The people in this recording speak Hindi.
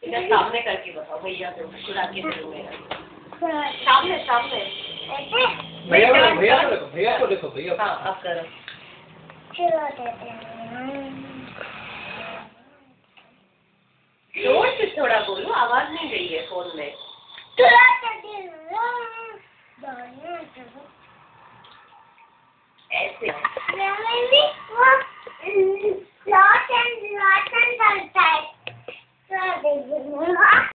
इधर सामने करके बताओ भैया को खुला के सामने सामने भैया को देखो भैया। हाँ अब करो। जोर से थोड़ा बोलो, आवाज नहीं गई है फोन में। ऐसे